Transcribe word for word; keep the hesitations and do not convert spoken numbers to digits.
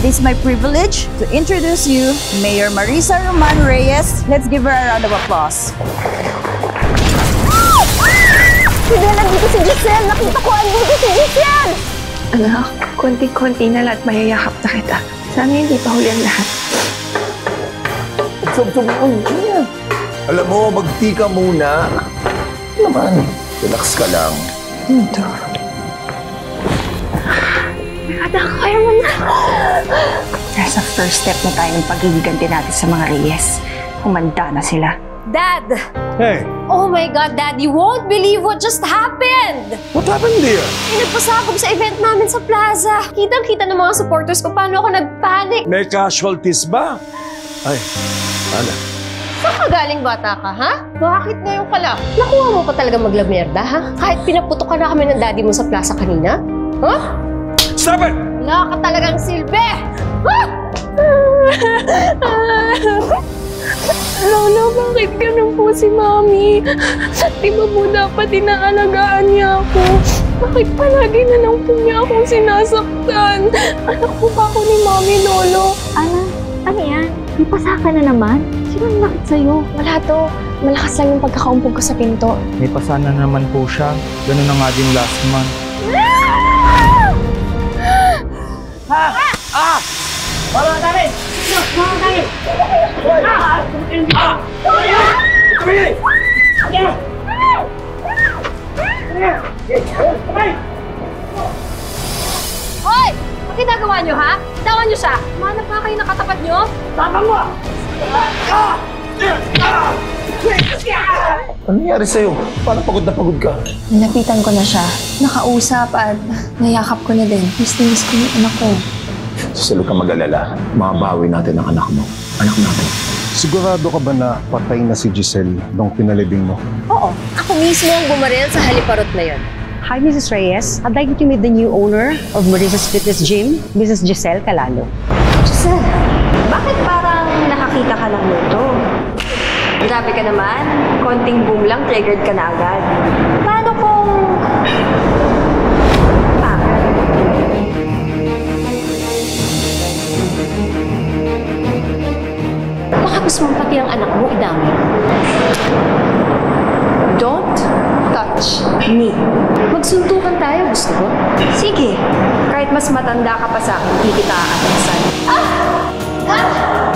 It is my privilege to introduce you, Mayor Marisa Roman Reyes. Let's give her a round of applause. Hindi, nandito si Giselle! Nakita ko, andito si Giselle! Anak, konti-konti na lahat mayayakap na kita. Sana hindi pa huli ang lahat. Sub-sub mo yan. Alam mo, magtika muna. Naman, relax ka lang. Ito. Anak, kaya mo na. Nasa first step na tayo ng paggigiganti natin sa mga Reyes. Humanda na sila. Dad! Hey, Oh my God, Dad! You won't believe what just happened! what happened there? Eh, nagpasabog sa event namin sa plaza. Kitang-kita ng mga supporters ko paano ako nagpanic. May casualties ba? Ay, ala. Saan ka galing, bata ka, ha? Bakit ngayon ka lang? Nakuha mo pa talaga maglamerda, ha? Kahit pinaputok ka na kami ng daddy mo sa plaza kanina? Ha? Stop it! Wala ka talagang silbi! Ha? Lola, bakit ganun po si Mami? Di ba po dapat inaalagaan niya ako? Bakit palagi na lang po niya akong sinasaktan? Anak po pa ako ni Mami, Lolo. Ana, ano yan? May pasaka na naman? Sino ang nakit sa'yo? Wala to. Malakas lang yung pagkakaumpog ko sa pinto. May pasana naman po siya. Ganun na nga din last month. Ha! Ah! Wala namin! Wala namin! Ah! Ah! Tumili! Yeah! Hoy! Ang ginagawa niyo, ha? Tawan niyo siya! Manap nga kayo nakatapat niyo? Tapang mo! Ah! Ah! Ano nangyari sa'yo? Paano pagod na pagod ka? Nilapitan ko na siya. Nakausap at nayakap ko na din. Miss na miss ko yung anak ko. Susulog ka mag-alala. Mabawi natin ang anak mo. Anak natin. Sigurado ka ba na patay na si Giselle nung pinalibing mo? Oo. Ako mismo ang bumaril sa haliparot na yon. Hi, Missus Reyes. I'd like you to meet the new owner of Marisa's Fitness Gym, Missus Giselle Calalo. Giselle, bakit parang nakakita ka lang nito? Grabe ka naman. Konting boom lang, triggered ka na agad. Paano kung... Bakit? Baka gusto mong pati ang anak mo idamay. Don't touch me. Magsuntukan tayo, gusto ko? Sige. Kahit mas matanda ka pa sa akin, hindi kita aatasan. Ah! Ah!